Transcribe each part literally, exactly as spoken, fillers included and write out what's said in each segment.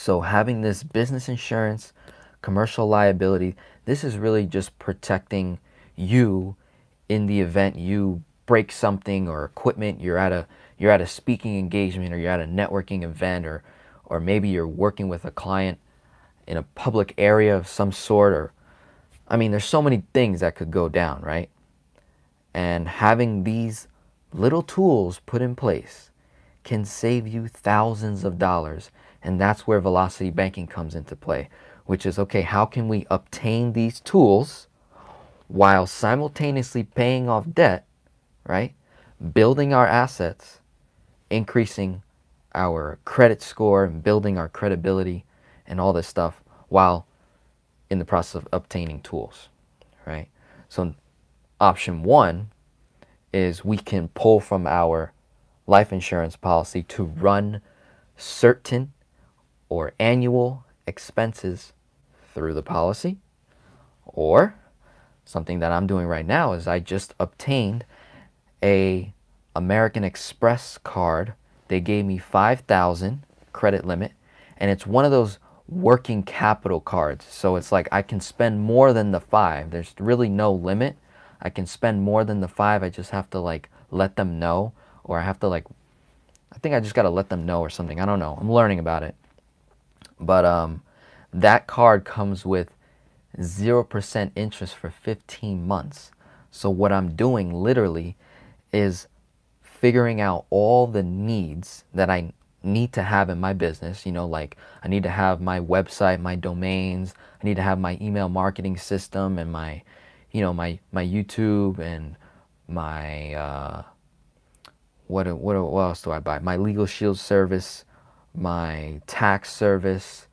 So having this business insurance, commercial liability, this is really just protecting you in the event you break something or equipment, you're at a you're at a speaking engagement or you're at a networking event, or or maybe you're working with a client in a public area of some sort, or I mean there's so many things that could go down, right? And having these little tools put in place can save you thousands of dollars. And that's where Velocity Banking comes into play, which is, okay, how can we obtain these tools while simultaneously paying off debt, right? Building our assets, increasing our credit score and building our credibility and all this stuff while in the process of obtaining tools, right? So option one is we can pull from our life insurance policy to run certain or annual expenses through the policy. Or something that I'm doing right now is I just obtained a American Express card. They gave me five thousand credit limit, and it's one of those working capital cards. So it's like I can spend more than the five. There's really no limit. I can spend more than the five. I just have to like let them know, or I have to like, I think I just got to let them know or something. I don't know. I'm learning about it. But um, that card comes with zero percent interest for fifteen months. So what I'm doing literally is figuring out all the needs that I need to have in my business. You know, like I need to have my website, my domains. I need to have my email marketing system and my, you know, my, my YouTube and my, uh, what, what, what else do I buy? My Legal Shield service, my tax service,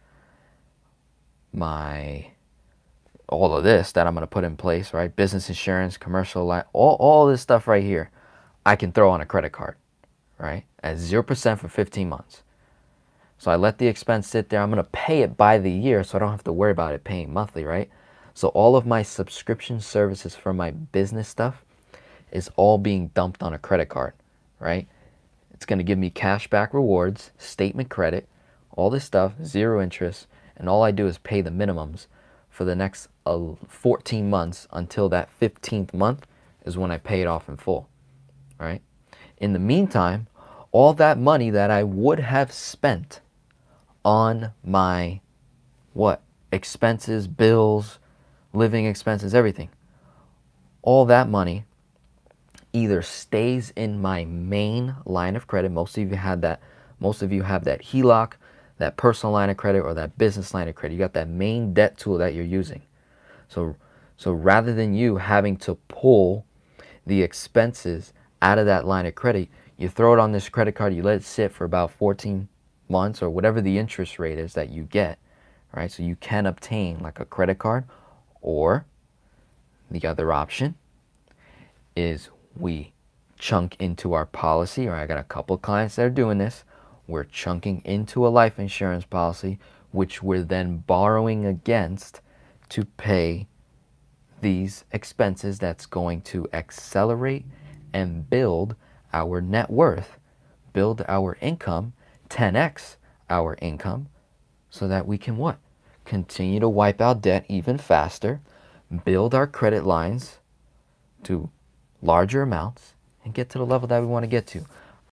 my, all of this that I'm going to put in place, right? Business insurance, commercial life, all, all this stuff right here, I can throw on a credit card, right? At zero percent for fifteen months. So I let the expense sit there. I'm going to pay it by the year so I don't have to worry about it paying monthly, right? So all of my subscription services for my business stuff is all being dumped on a credit card, right? It's going to give me cashback rewards, statement credit, all this stuff, zero interest, and all I do is pay the minimums for the next uh, fourteen months until that fifteenth month is when I pay it off in full, right? In the meantime, all that money that I would have spent on my, what, expenses, bills, living expenses, everything, all that money either stays in my main line of credit. Most of you had that, most of you have that H E L O C, that personal line of credit, or that business line of credit. You got that main debt tool that you're using. So, so rather than you having to pull the expenses out of that line of credit, you throw it on this credit card, you let it sit for about fourteen months or whatever the interest rate is that you get, right? So you can obtain like a credit card. Or the other option is we chunk into our policy, or I got a couple clients that are doing this. We're chunking into a life insurance policy, which we're then borrowing against to pay these expenses that's going to accelerate and build our net worth, build our income, ten X our income, so that we can what? Continue to wipe out debt even faster, build our credit lines to larger amounts, and get to the level that we want to get to.